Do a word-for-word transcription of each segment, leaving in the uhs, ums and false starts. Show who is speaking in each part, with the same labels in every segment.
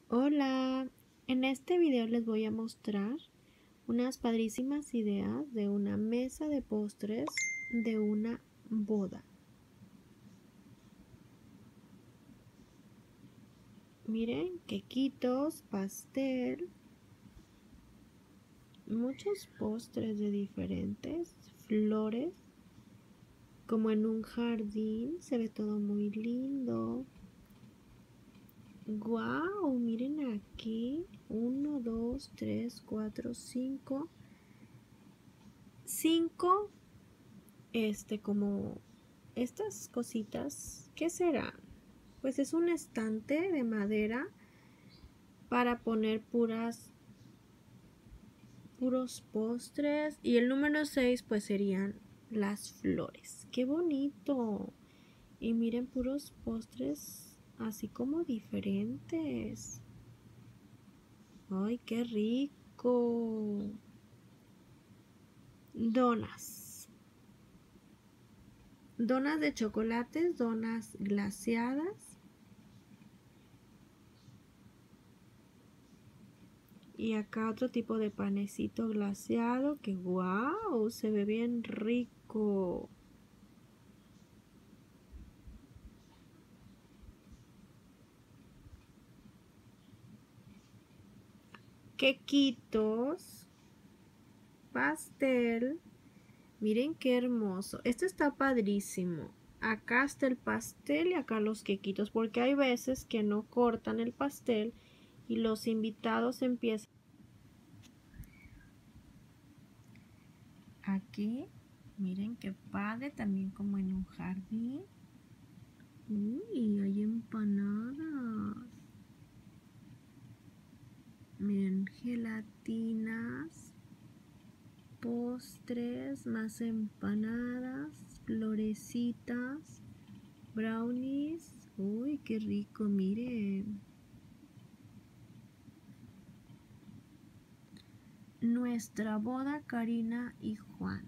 Speaker 1: Hola, en este video les voy a mostrar unas padrísimas ideas de una mesa de postres de una boda. Miren, quequitos, pastel, muchos postres de diferentes flores, como en un jardín, se ve todo muy lindo. ¡Guau! Miren aquí, uno, dos, tres, cuatro, cinco. Cinco, este, como estas cositas, ¿qué será? Pues es un estante de madera para poner puras puros postres, y el número seis pues serían las flores. ¡Qué bonito! Y miren, puros postres así como diferentes. ¡Ay, qué rico! Donas. Donas de chocolates, donas glaseadas. Y acá otro tipo de panecito glaseado que wow, se ve bien rico. Quequitos, pastel. Miren qué hermoso. Este está padrísimo. Acá está el pastel y acá los quequitos, porque hay veces que no cortan el pastel y los invitados empiezan. Aquí, miren qué padre, también como en un jardín. Uy, hay empanadas. Miren, gelatinas, postres, más empanadas, florecitas, brownies. Uy, qué rico, miren. Nuestra boda, Karina y Juan.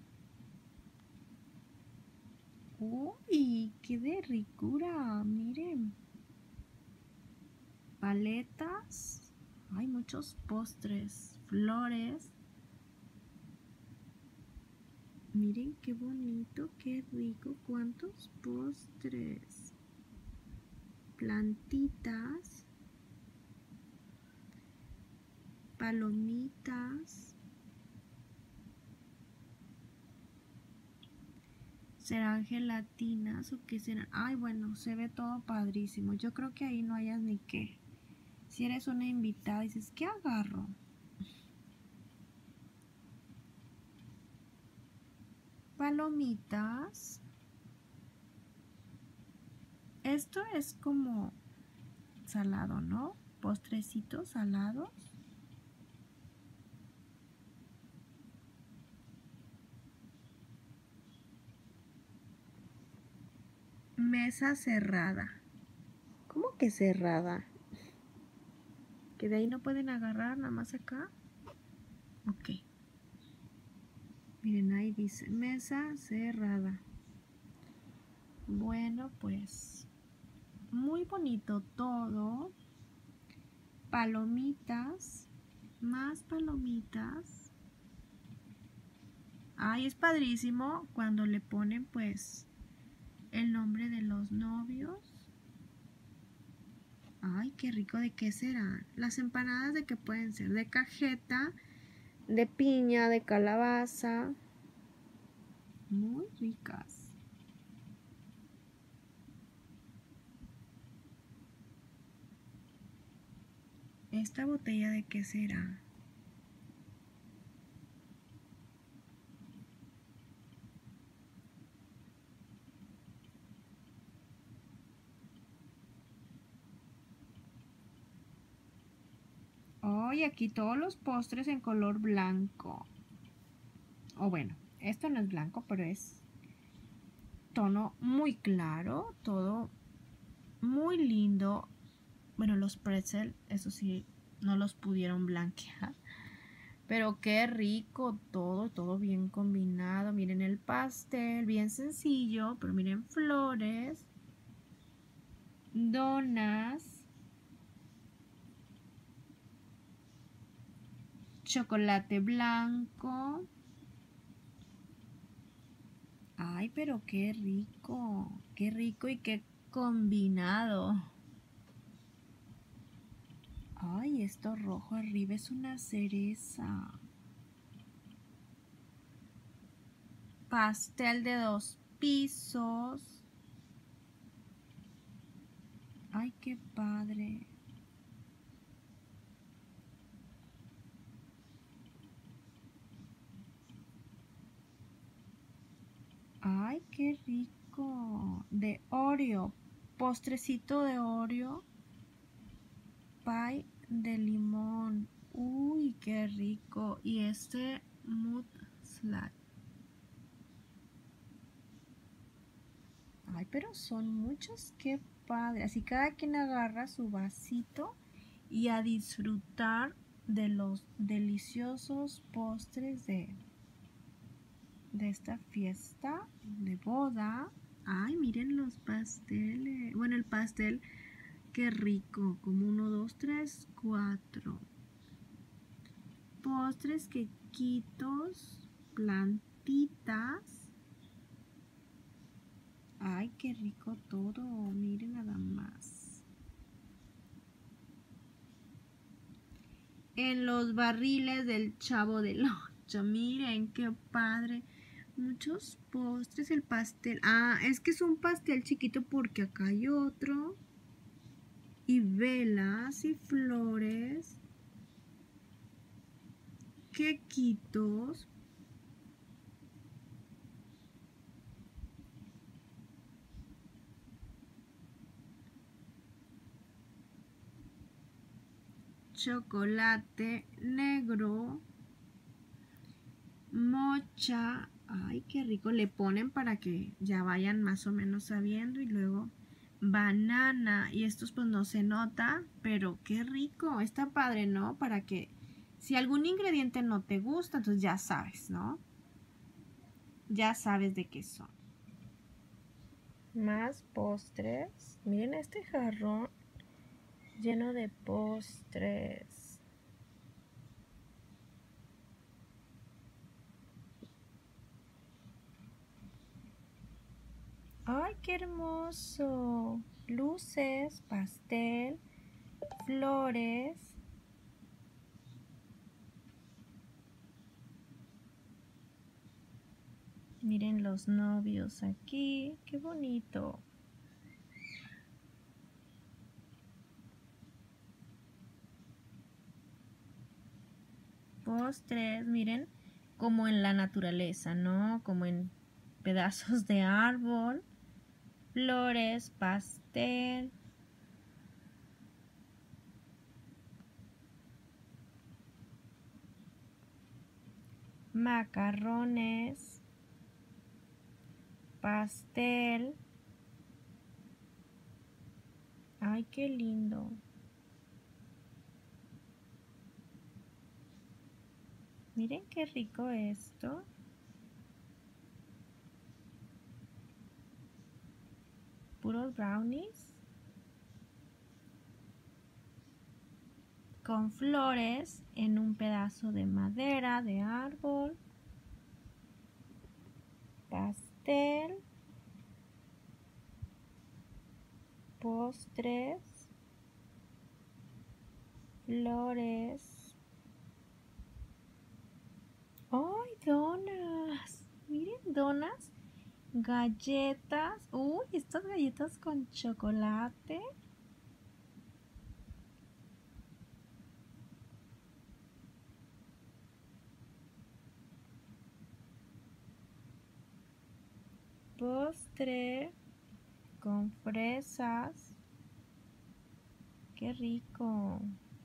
Speaker 1: Uy, qué de ricura, miren. Paletas. Hay muchos postres, flores. Miren qué bonito, qué rico, cuántos postres. Plantitas, palomitas. ¿Serán gelatinas o qué serán? Ay, bueno, se ve todo padrísimo. Yo creo que ahí no hayas ni qué. Si eres una invitada y dices, ¿qué agarro? Palomitas. Esto es como salado, ¿no? Postrecitos salados. Mesa cerrada. ¿Cómo que cerrada? ¿Que de ahí no pueden agarrar nada más acá? Ok. Miren, ahí dice mesa cerrada. Bueno, pues muy bonito todo. Palomitas. Más palomitas. Ay, es padrísimo cuando le ponen pues el nombre de los novios. Ay, qué rico. ¿De qué serán? Las empanadas, de qué pueden ser, de cajeta, de piña, de calabaza. Muy ricas. ¿Esta botella de qué será? Oh, y aquí todos los postres en color blanco. O bueno, esto no es blanco, pero es tono muy claro, todo muy lindo. Bueno, los pretzel, eso sí, no los pudieron blanquear. Pero qué rico todo, todo bien combinado. Miren el pastel, bien sencillo, pero miren flores, donas, chocolate blanco. Ay, pero qué rico, qué rico y qué combinado. Ay, esto rojo arriba es una cereza. Pastel de dos pisos. Ay, qué padre. Ay, qué rico. De Oreo. Postrecito de Oreo. Pie de limón. Uy, qué rico. Y este mood slide. Ay, pero son muchos. Qué padre. Así cada quien agarra su vasito y a disfrutar de los deliciosos postres de de esta fiesta de boda. Ay, miren los pasteles. Bueno, el pastel, qué rico. Como uno, dos, tres, cuatro. Postres, quequitos, plantitas. Ay, qué rico todo. Miren nada más. En los barriles del Chavo del Ocho. Miren qué padre. Muchos postres, el pastel. Ah, es que es un pastel chiquito porque acá hay otro. Y velas y flores. Quequitos. Chocolate negro. Mocha. Ay, qué rico. Le ponen para que ya vayan más o menos sabiendo. Y luego banana. Y estos pues no se nota. Pero qué rico. Está padre, ¿no? Para que si algún ingrediente no te gusta, entonces ya sabes, ¿no? Ya sabes de qué son. Más postres. Miren este jarrón lleno de postres. ¡Ay, qué hermoso! Luces, pastel, flores. Miren los novios aquí. ¡Qué bonito! Postres, miren, como en la naturaleza, ¿no? Como en pedazos de árbol. Flores, pastel. Macarrones. Pastel. Ay, qué lindo. Miren qué rico esto. Puros brownies. Con flores en un pedazo de madera, de árbol. Pastel. Postres. Flores. ¡Ay, donas! Miren, donas. Galletas. Uy, estas galletas con chocolate. Postre con fresas. Qué rico.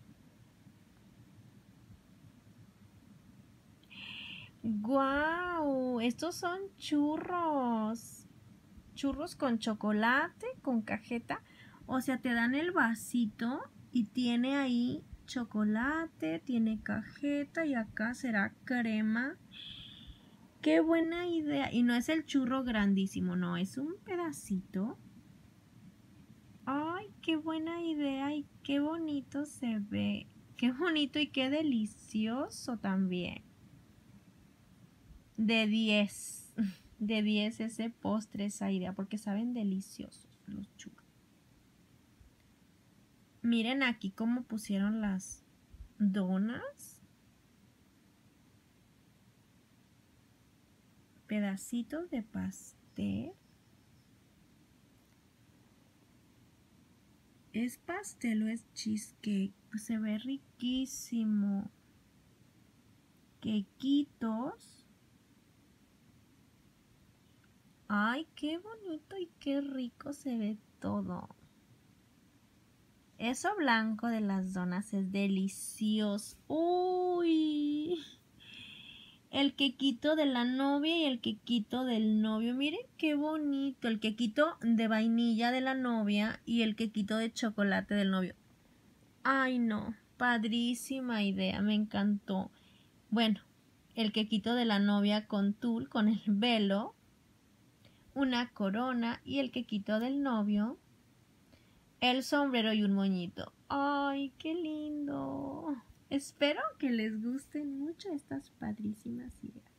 Speaker 1: ¡Guau! Estos son churros. Churros con chocolate, con cajeta. O sea, te dan el vasito y tiene ahí chocolate, tiene cajeta y acá será crema. ¡Qué buena idea! Y no es el churro grandísimo, no, es un pedacito. ¡Ay, qué buena idea! Y qué bonito se ve. Qué bonito y qué delicioso también. De diez. De diez ese postre, esa idea, porque saben deliciosos los churros. Miren aquí cómo pusieron las donas. Pedacitos de pastel. ¿Es pastel o es cheesecake? Pues se ve riquísimo. Quequitos. Ay, qué bonito y qué rico se ve todo. Eso blanco de las donas es delicioso. Uy. El quequito de la novia y el quequito del novio. Miren qué bonito. El quequito de vainilla de la novia y el quequito de chocolate del novio. Ay, no. Padrísima idea. Me encantó. Bueno, el quequito de la novia con tul, con el velo, una corona y el quequito del novio, el sombrero y un moñito. ¡Ay, qué lindo! Espero que les gusten mucho estas padrísimas ideas.